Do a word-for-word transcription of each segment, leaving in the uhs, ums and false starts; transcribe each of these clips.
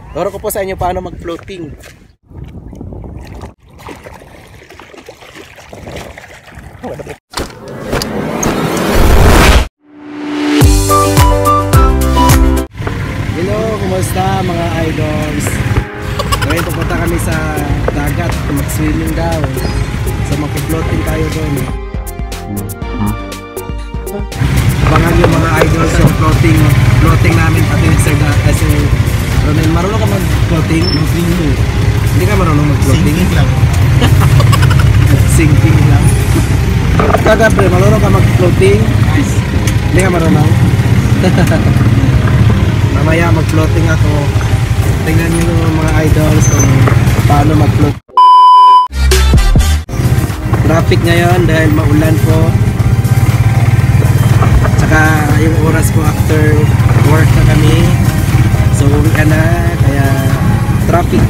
Turo ko po sa inyo paano mag-floating. Hello, kumusta mga idols? Ngayon pupunta kami sa dagat, mag-swimming daw. So mag-floating tayo doon. Abangan yung mga idols yung floating floating namin pati sa kasi Ronel, marunong ka mag-floating? Hindi ka marunong mag-floating? Sinking lang. Sinking lang. Kagabre, marunong ka mag-floating? Hindi ka marunong? Mamaya mag-floating ako. Tingnan nyo yung mga idols kung paano mag-float. Traffic ngayon dahil maulan po. Tsaka yung oras ko after work na kami. So uwi ka na, kaya traffic.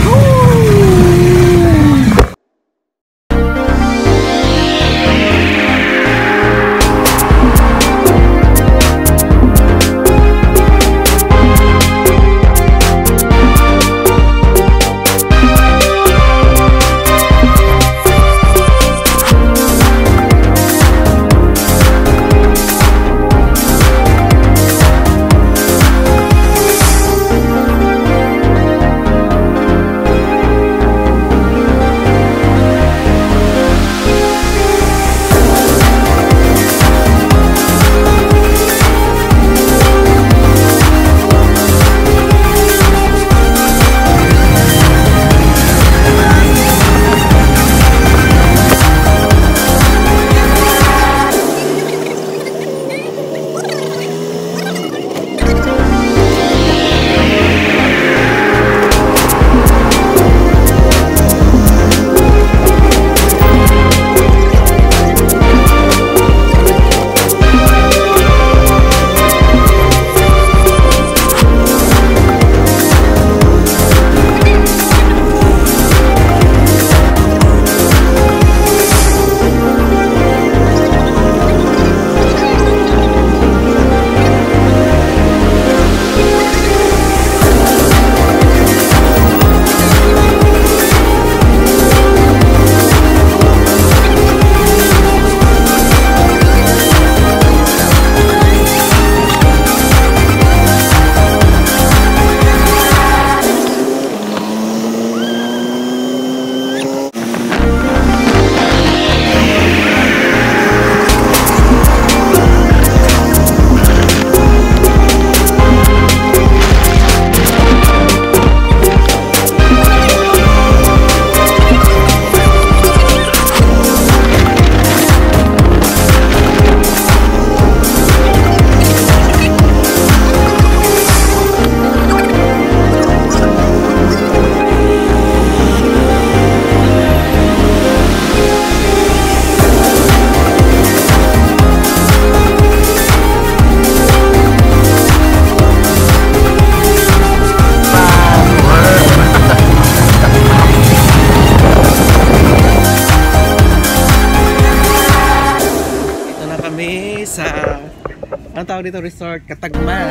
Sa ang tawag dito, resort Katagman.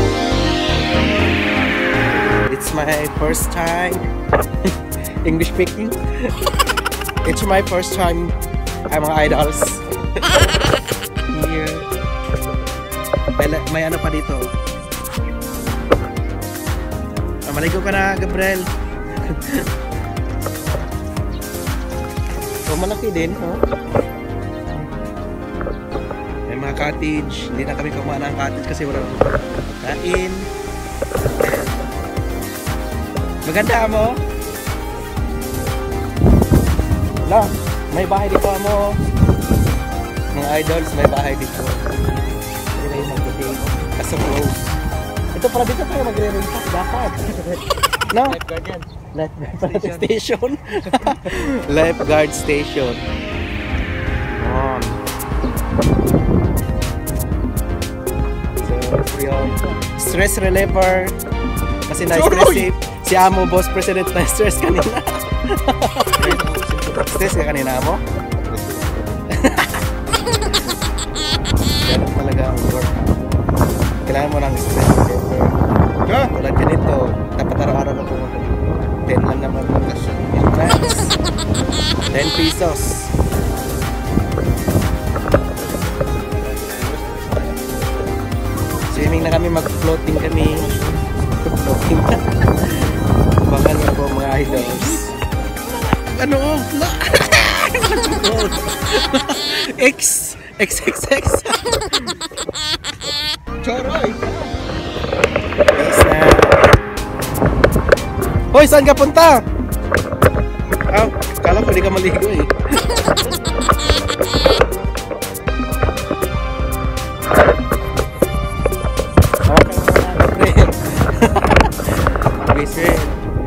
It's my first time English speaking. It's my first time ay mga idols here. May, may ano pa dito. Ah, maligo ka na, Gabriel. So malaki din, oh. Mga cottage, hindi na kami kumain ng cottage kasi wala kain. Maganda mo. Wala, may bahay dito mo. Mga idols, may bahay dito. Hindi na yung mag-date. Kaso close. Ito para dito tayo magre-renta. Dapat. No? Lifeguard yan. Lifeguard station. Lifeguard station. Oh. Stress reliever kasi na-stress si, si Amo, boss president, na-stress kanina. Stress ka kanina, Amo? Ganun talaga ang work. Kailangan mo ng stress reliever. Yeah. Tulad ganito, dapat araw-araw na pumunta. ten lang naman ang entrance. ten pesos. Swimming na kami, mag-floating kami. Floating na. Bakan na po mga idols. Ano? X! X X X! Choroy! Peace na. Hoy, saan ka punta? Ah, kala ko di ka maligo eh. Okay na, friend. Please, friend.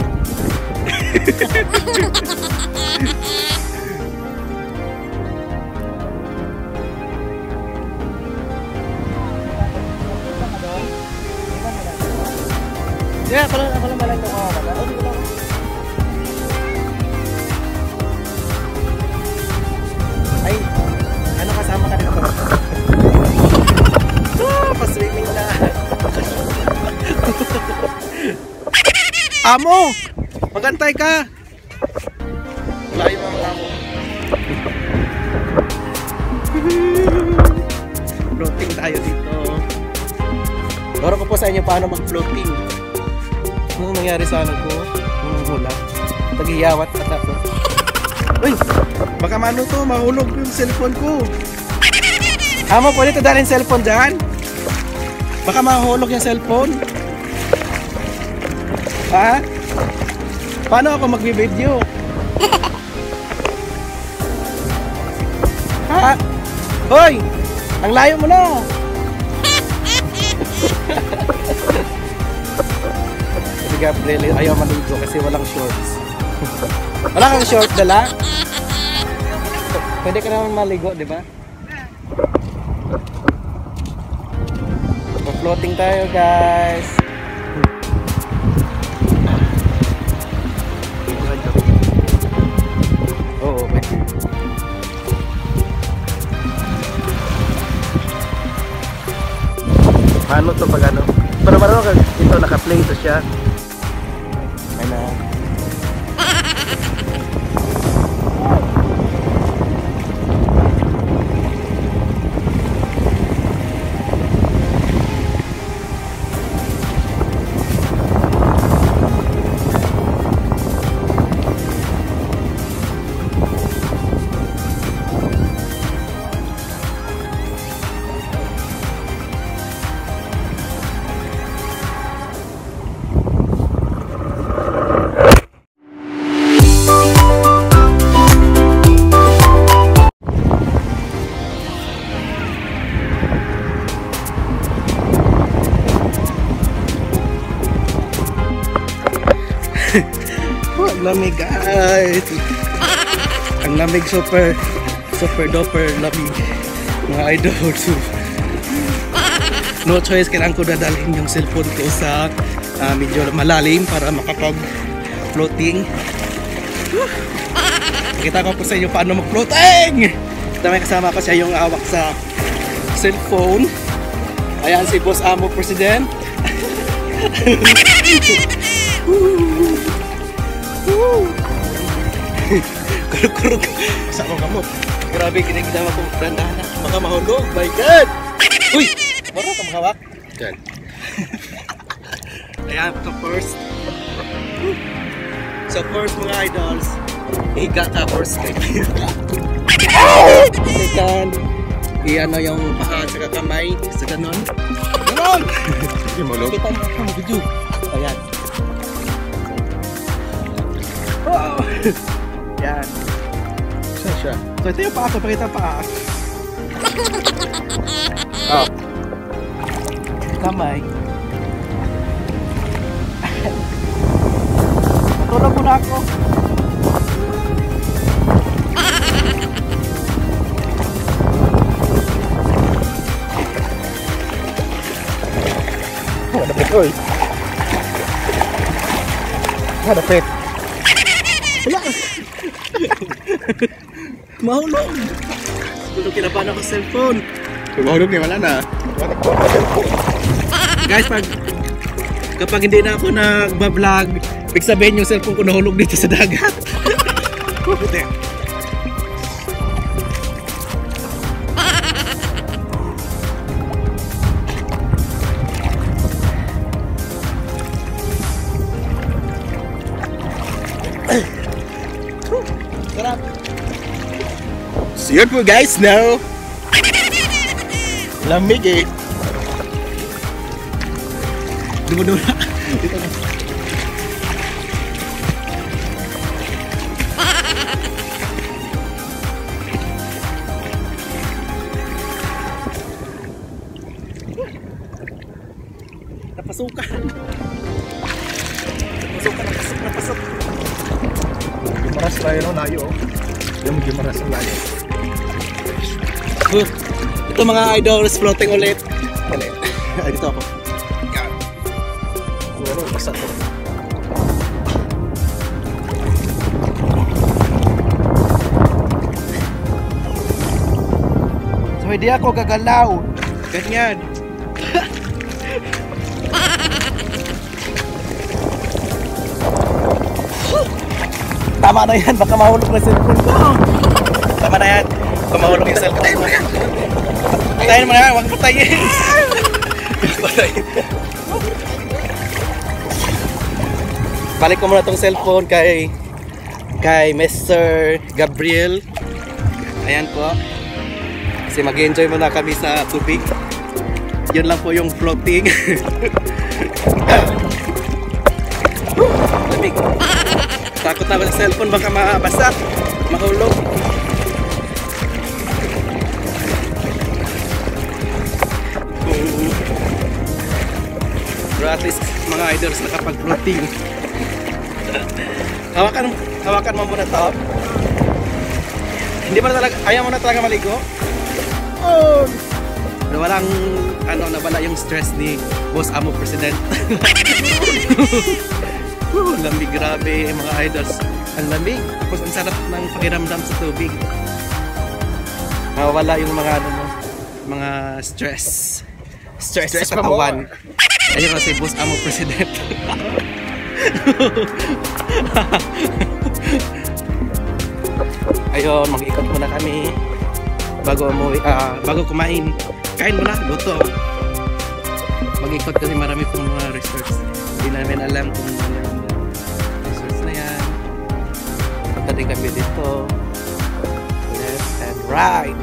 Ya, kalau kalau malam itu mau apa? Oh, dulu. Ay, ano kasama ka dito? Ah, pa-swimming na. Amo, magantay ka. Layo ang amo. Floating tayo dito. Turo ko po sa inyo paano mag-floating. Ano nangyari sa ano ko? Nung hula. Tagiyawat at ako. Uy! Baka mano to, mahulog yung cellphone ko. Amo, pwede ito dalhin cellphone dyan? Baka mahulog yung cellphone. Ha? Paano ako magbibideo? Ha? Hoy! Ang layo mo na! Si Gabriel ayaw maligo kasi walang shorts. Wala kang short dala? Pwede ka naman maligo, di ba? Floating tayo, guys. Oo, pwede. Paano to pag ano? Pero marunong ka ito, naka-play to siya. Ay na. Oh, ang lamig guys. Ang lamig, super super duper lamig mga idol. No choice, kailangan ko dadalhin yung cellphone ko sa uh, medyo malalim para makapag floating. Kita ko po sa inyo paano mag floating. May kasama ko siya yung hawak sa cellphone. Ayan si Boss Amo President. Kurug-kurug sa akong kamot. Grabe, kinagdama kong dandahan. Baka mahulog. My God! Uy! Mara ka mahawak? Diyan. Ayan, ito first. So first mga idols, higa ka first. Second, i-ano yung paa at saka kamay. Sa ganon. Ganon! Hindi mahulog. Kita mo ang video. Ayan. Wow! Yan. Saan siya? So ito yung paa ko. Pakita paa. Oh. Kamay. Natulog mo na ako. Hadapit, oy. Hadapit. Wala. Mahulog. Ito kinabahan ako sa cellphone. Mahulog niya, wala na. Guys, pag kapag hindi na ako nagbablog, ibig sabihin yung cellphone ko nahulog dito sa dagat. Sarap. So yun po guys, now lamig eh. Dumo-dumo na. Dito na. Napasukan. Napasukan, napasok, napasok. Gimaras tayo no, layo. Yung gimaras ang layo. Uh, ito mga idols, floating ulit. Ulit. Dito ako. Yan. Siguro, basta to. So hindi ako gagalaw. Ganyan. Tama na yan, baka mahulog na cellphone ko. Tama na yan, baka mahulog yung cellphone ko. Patayin mo na yan, huwag patayin. Patayin. Balik ko muna tong cellphone kay kay Mister Gabriel. Ayan po. Kasi mag-enjoy muna kami sa tubig. Yun lang po yung floating. Lamig. Takot na ba sa cellphone, baka mabasa, mahulog. Pero at least mga idols nakapag-floating. Hawakan, hawakan mo muna to. Hindi mo na talaga, ayaw mo na talaga maligo? Oh! Pero walang, ano, nawala yung stress ni Boss Amo President. Uh, lamig, grabe mga idols. Ang lamig. Tapos ang sarap ng pakiramdam sa tubig. Nawala yung mga ano mo, mga stress. Stress, stress sa katawan. Ayun kasi Boss Amo President. Ayun, mag-ikot muna kami bago umuwi, uh, bago kumain. Kain muna, luto. Mag-ikot kasi marami pong mga resorts. Hindi namin alam kung ano yung resorts na yan. Punta din kami dito. Left and right.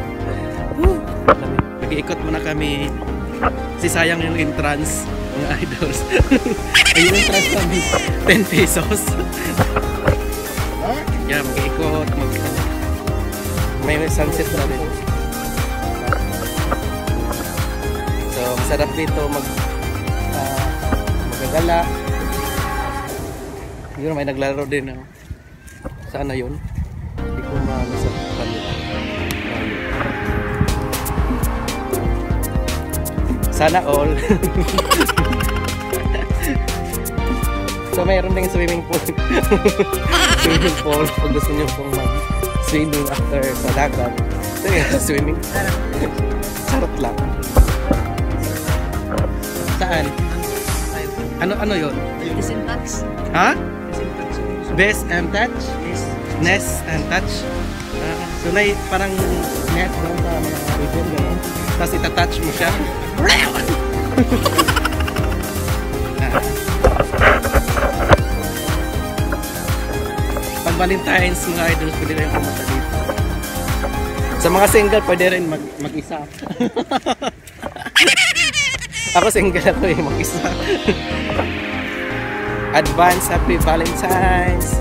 Mag-iikot muna kami. Kasi sayang yung entrance, mga idols. Ay, yung entrance kami, ten pesos. Yan, mag-iikot. Mag may sunset na rin. So, masarap dito mag uh, magagala. Yun, may naglaro din. Oh. Saan na yun? Hindi ko maano sa kanila. Sana all. So, mayroon ding swimming pool. Swimming pool. Pag gusto nyo pong mag-swimming after sa dagat. So, yun, swimming. Charot lang. Saan? Ano ano yun? Best and touch. Ha? Best and touch? Nest and touch? Uh, so, na parang net doon sa mga ribbon gano'n. Tapos itatouch mo siya. Pag Valentine's, mga idols, pwede rin pumunta dito. Sa mga single, pwede rin mag mag-isa. Ako single ako eh, mag-isa. Advance Happy Valentine's!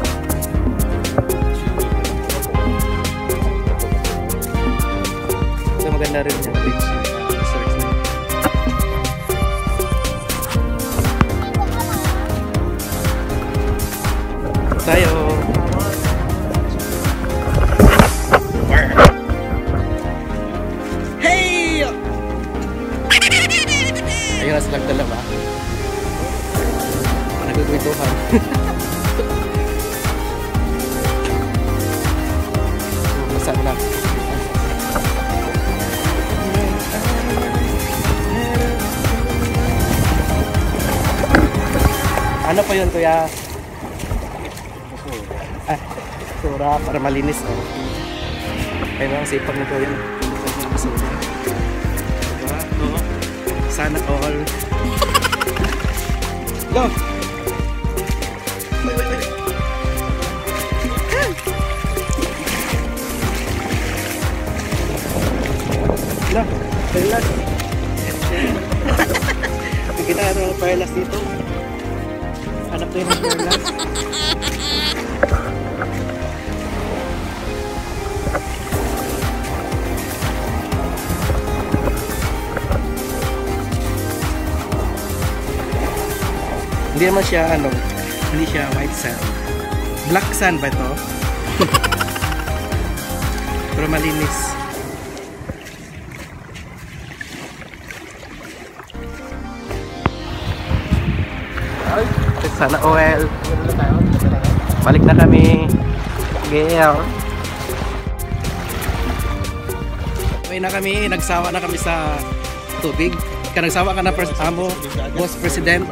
So maganda rin yung beach. Tayo! Hey! Ayun na silang dalawa. Nagagwituhan. Masaan na. Ano pa yun, kuya? Ah, basura para malinis. Oh. Ayun ang sipag nito yun. Basura. Diba? Oh. Sana all. Go! Wait, wait, wait. Lah, perlas. Kita ada perlas dito. Anak ko yung perlas. Hindi naman siya ano, hindi siya white sand. Black sand ba ito? Pero malinis. Sana oil. Balik na kami. Gail. Uwi na kami. Nagsawa na kami sa tubig. Ka nagsawa ka na pres amo, boss president.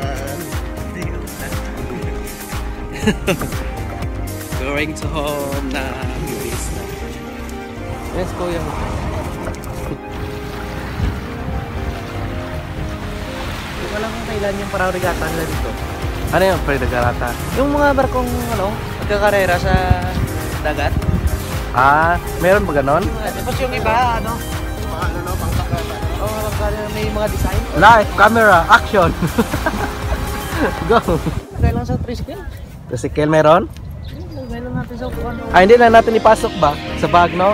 Going to home na bilis na. Let's go yung wala kung kailan yung parang regata nila dito. Ano yung pre-regatta? Yung mga barkong ano, nagkakarera sa dagat. Ah, meron ba ganon? Tapos yung iba, ano, mga ano, no, pang sakata. Oo, oh, may mga design. Live, camera, action! Go! Kaya lang sa tricycle. Tricycle meron? Lagay lang natin sa ano. Ah, hindi na natin ipasok ba? Sa bag, no?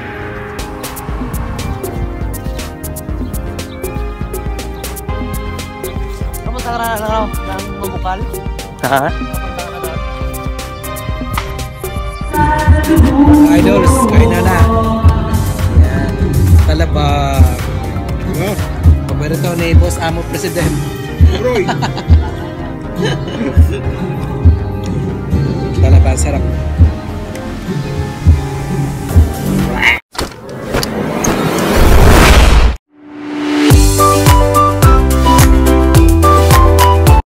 Kamusta ka na ano, ng mabukal? Ha? Idols, kain na na. Yan. Talabag. Paborito ni Boss Amo President. Roy!